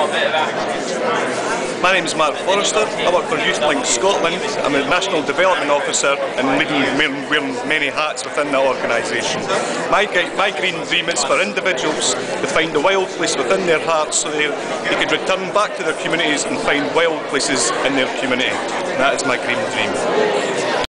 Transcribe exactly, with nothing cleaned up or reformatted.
My name is Mark Forrester. I work for YouthLink Scotland. I'm a National Development Officer and leading, wearing many hats within that organisation. My, my green dream is for individuals to find a wild place within their hearts so they, they could return back to their communities and find wild places in their community. That is my green dream.